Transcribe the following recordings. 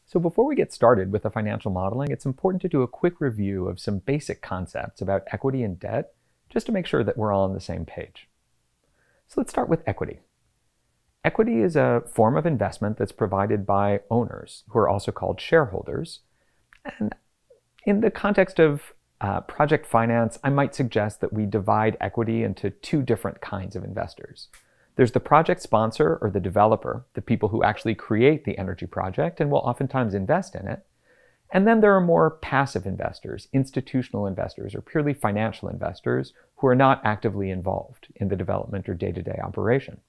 So before we get started with the financial modeling, it's important to do a quick review of some basic concepts about equity and debt, just to make sure that we're all on the same page. So let's start with equity. Equity is a form of investment that's provided by owners, who are also called shareholders. And in the context of project finance, I might suggest that we divide equity into two different kinds of investors. There's the project sponsor or the developer, the people who actually create the energy project and will oftentimes invest in it. And then there are more passive investors, institutional investors, or purely financial investors who are not actively involved in the development or day-to-day operation.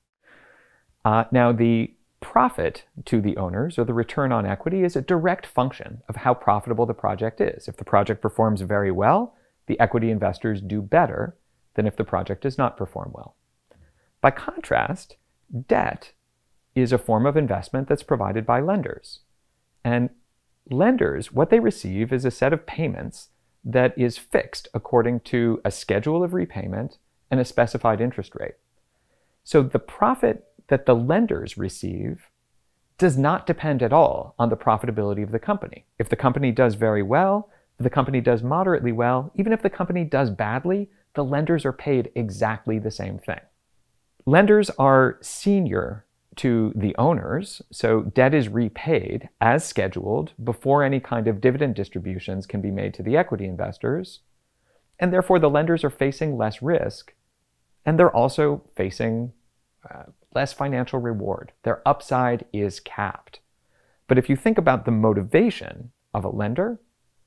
Now, the profit to the owners, or the return on equity, is a direct function of how profitable the project is. If the project performs very well, the equity investors do better than if the project does not perform well. By contrast, debt is a form of investment that's provided by lenders. And lenders, what they receive is a set of payments that is fixed according to a schedule of repayment and a specified interest rate. So the profit that the lenders receive does not depend at all on the profitability of the company. If the company does very well, if the company does moderately well, even if the company does badly, the lenders are paid exactly the same thing. Lenders are senior to the owners, so debt is repaid as scheduled before any kind of dividend distributions can be made to the equity investors, and therefore the lenders are facing less risk, and they're also facing less financial reward. Their upside is capped. But if you think about the motivation of a lender,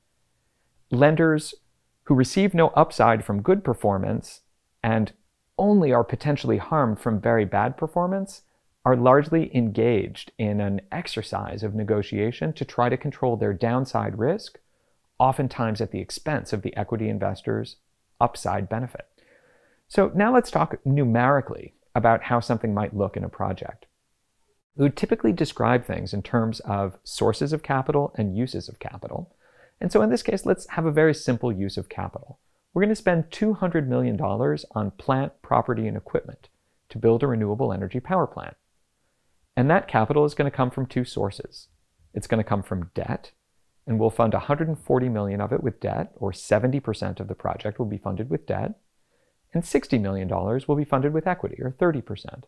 lenders who receive no upside from good performance and only are potentially harmed from very bad performance are largely engaged in an exercise of negotiation to try to control their downside risk, oftentimes at the expense of the equity investors' upside benefit. So now let's talk numerically about how something might look in a project. We would typically describe things in terms of sources of capital and uses of capital. And so in this case, let's have a very simple use of capital. We're going to spend $200 million on plant, property, and equipment to build a renewable energy power plant. And that capital is going to come from two sources. It's going to come from debt, and we'll fund $140 million of it with debt, or 70% of the project will be funded with debt, and $60 million will be funded with equity, or 30%.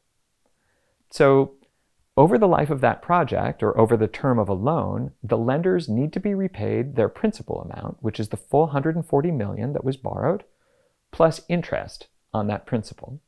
So over the life of that project, or over the term of a loan, the lenders need to be repaid their principal amount, which is the full $140 million that was borrowed, plus interest on that principal.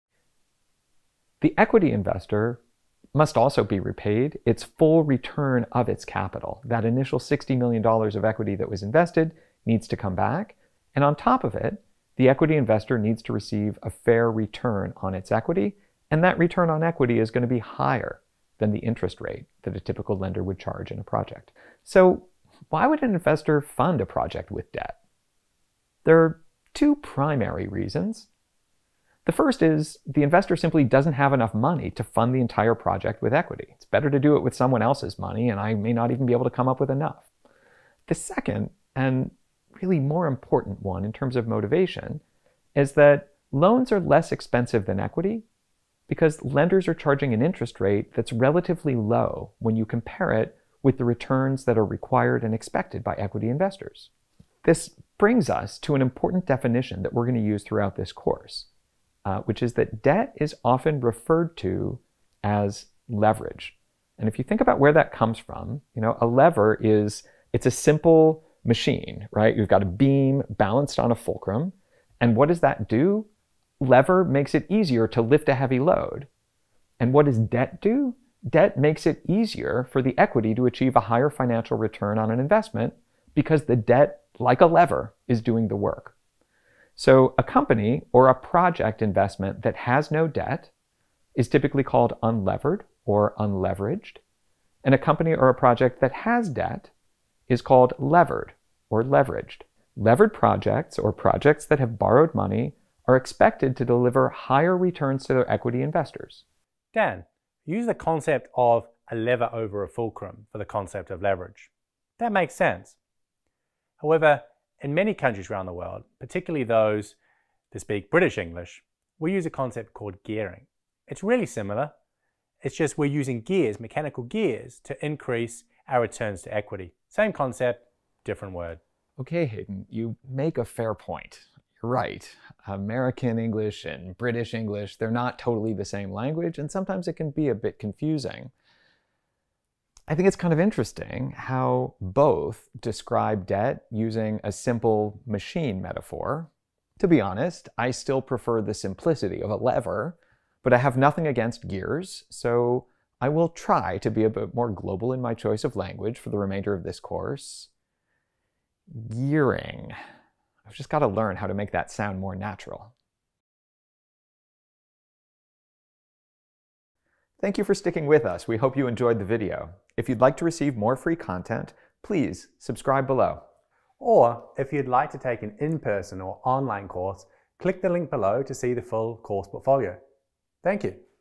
The equity investor must also be repaid its full return of its capital. That initial $60 million of equity that was invested needs to come back, and on top of it, the equity investor needs to receive a fair return on its equity, and that return on equity is going to be higher than the interest rate that a typical lender would charge in a project. So why would an investor fund a project with debt? There are two primary reasons. The first is the investor simply doesn't have enough money to fund the entire project with equity. It's better to do it with someone else's money, and I may not even be able to come up with enough. The second, and really more important one in terms of motivation, is that loans are less expensive than equity because lenders are charging an interest rate that's relatively low when you compare it with the returns that are required and expected by equity investors. This brings us to an important definition that we're going to use throughout this course, which is that debt is often referred to as leverage. And if you think about where that comes from, a lever it's a simple machine, right? You've got a beam balanced on a fulcrum. And what does that do? Lever makes it easier to lift a heavy load. And what does debt do? Debt makes it easier for the equity to achieve a higher financial return on an investment because the debt, like a lever, is doing the work. So a company or a project investment that has no debt is typically called unlevered or unleveraged. And a company or a project that has debt is called levered or leveraged. Levered projects, or projects that have borrowed money, are expected to deliver higher returns to their equity investors. Dan, use the concept of a lever over a fulcrum for the concept of leverage. That makes sense. However, in many countries around the world, particularly those that speak British English, we use a concept called gearing. It's really similar. It's just we're using gears, mechanical gears, to increase arrow turns to equity. Same concept, different word. Okay, Hayden, you make a fair point. You're right. American English and British English, they're not totally the same language, and sometimes it can be a bit confusing. I think it's kind of interesting how both describe debt using a simple machine metaphor. To be honest, I still prefer the simplicity of a lever, but I have nothing against gears, so I will try to be a bit more global in my choice of language for the remainder of this course. Gearing. I've just got to learn how to make that sound more natural. Thank you for sticking with us. We hope you enjoyed the video. If you'd like to receive more free content, please subscribe below. Or if you'd like to take an in-person or online course, click the link below to see the full course portfolio. Thank you.